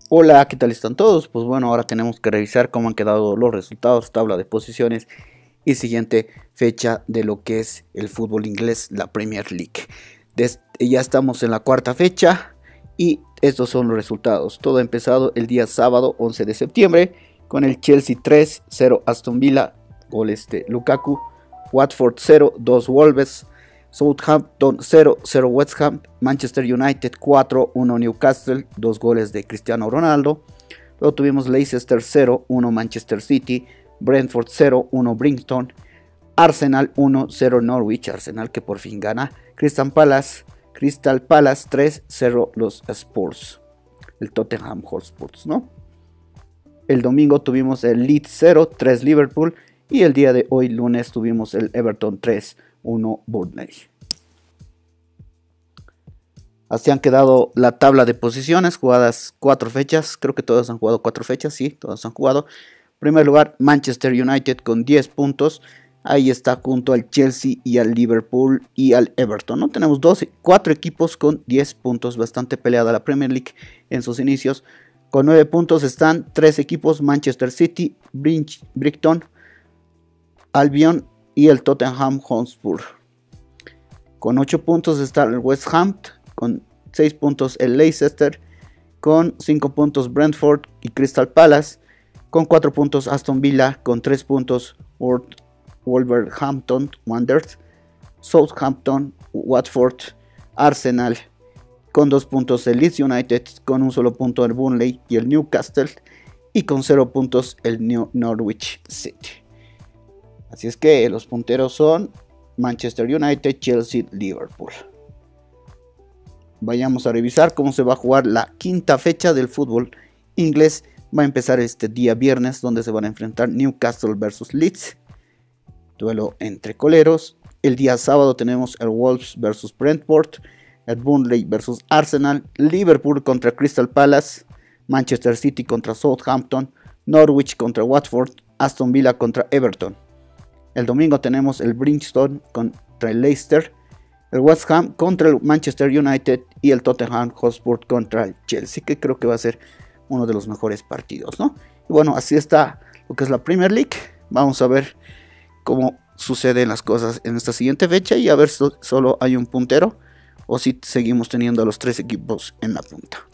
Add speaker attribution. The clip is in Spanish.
Speaker 1: Hola, ¿qué tal están todos? Pues bueno, ahora tenemos que revisar cómo han quedado los resultados, tabla de posiciones y siguiente fecha de lo que es el fútbol inglés, la Premier League. Ya estamos en la cuarta fecha y estos son los resultados. Todo ha empezado el día sábado 11 de septiembre con el Chelsea 3-0 Aston Villa, goles de Lukaku, Watford 0-2 Wolves, Southampton 0-0 West Ham, Manchester United 4-1 Newcastle, 2 goles de Cristiano Ronaldo. Luego tuvimos Leicester 0-1 Manchester City, Brentford 0-1 Brighton, Arsenal 1-0 Norwich, Arsenal que por fin gana, Crystal Palace 3-0 los Spurs, el Tottenham Hotspur, ¿no? El domingo tuvimos el Leeds 0-3 Liverpool y el día de hoy lunes tuvimos el Everton 3-1 Burnley. Así han quedado la tabla de posiciones, jugadas 4 fechas, creo que todos han jugado 4 fechas, sí, todos han jugado. En primer lugar, Manchester United con 10 puntos, ahí está junto al Chelsea y al Liverpool y al Everton, ¿no? Tenemos 4 equipos con 10 puntos, bastante peleada la Premier League en sus inicios. Con 9 puntos están 3 equipos, Manchester City, Brighton, Albion y el Tottenham Hotspur. Con 8 puntos está el West Ham, con 6 puntos el Leicester, con 5 puntos Brentford y Crystal Palace, con 4 puntos Aston Villa, con 3 puntos Wolverhampton Wanderers, Southampton, Watford, Arsenal, con 2 puntos el Leeds United, con un solo punto el Burnley y el Newcastle, y con 0 puntos el Norwich City. Así es que los punteros son Manchester United, Chelsea, Liverpool. Vayamos a revisar cómo se va a jugar la quinta fecha del fútbol inglés. Va a empezar este día viernes, donde se van a enfrentar Newcastle versus Leeds, duelo entre coleros. El día sábado tenemos el Wolves versus Brentford, el Burnley versus Arsenal, Liverpool contra Crystal Palace, Manchester City contra Southampton, Norwich contra Watford, Aston Villa contra Everton. El domingo tenemos el Brighton contra el Leicester, el West Ham contra el Manchester United y el Tottenham Hotspur contra el Chelsea, que creo que va a ser uno de los mejores partidos, ¿no? Y bueno, así está lo que es la Premier League. Vamos a ver cómo suceden las cosas en esta siguiente fecha y a ver si solo hay un puntero o si seguimos teniendo a los 3 equipos en la punta.